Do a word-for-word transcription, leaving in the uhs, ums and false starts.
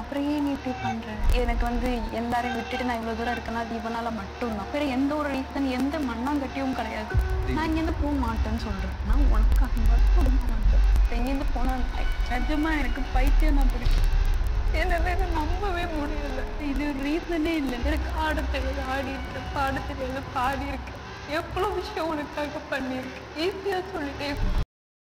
அப்புறம் ஏன் நீ இப்படி பண்ற? எனக்கு வந்து எல்லாரையும் விட்டுட்டு நான் இவ்வளவு தூரம் இருக்கேன்னா அது இவனால மட்டும்தான். வேற எந்த ஒரு ரீசன் எந்த மண்ணாங்கட்டியும் கிடையாது. நான் இங்கேருந்து போக மாட்டேன்னு சொல்றேன். நான் உனக்காக மட்டும் மாட்டேன். எங்கேருந்து போனா நிஜமா எனக்கு பைத்தியம் தான் பிடிக்கும். என்னால இதை நம்பவே முடியல. இது ரீசனே இல்லை. எனக்கு ஆட தெரியாது ஆடி இருக்கேன், பாட தெரியாது பாடி இருக்கேன். எவ்வளவு விஷயம் உனக்காக பண்ணியிருக்கேன். ஈஸியா சொல்லிட்டே